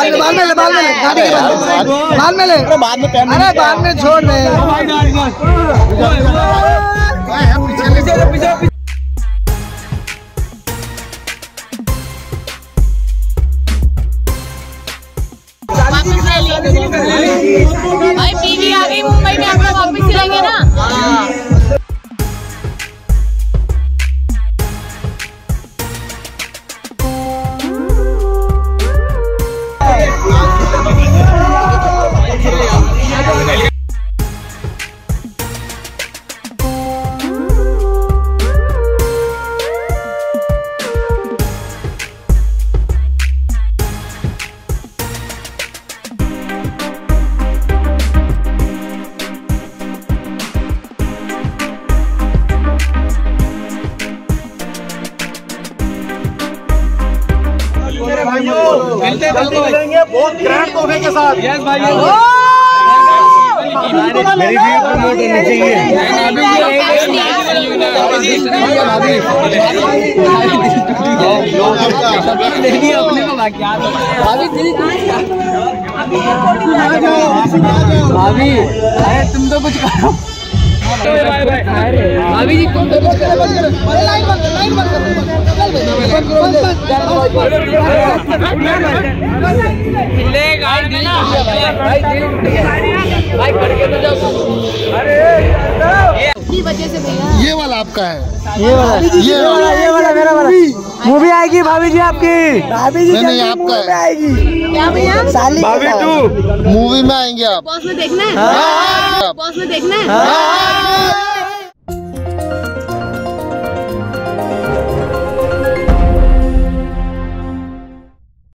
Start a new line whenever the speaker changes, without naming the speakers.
अरे बाद में छोड़ दे।
भाई पीवी आ गई मुंबई में, अपना वापस चलेंगे ना।
मिलते बहुत ग्रैंड तोहफे के साथ। यस भाई, मेरी भी प्रमोट होनी चाहिए।
भाभी अरे तुम तो कुछ करो। भाभी जी तुम तो कुछ करो।
वजह से भैया
ये वाला आपका है,
ये वाला मेरा वाला। मूवी आएगी भाभी जी आपकी। भाभी जी
नहीं आपका है।
आएगी
क्या भैया?
भाभी 2 मूवी में आएंगे आप।
बॉस में देखना है, बॉस में देखना है।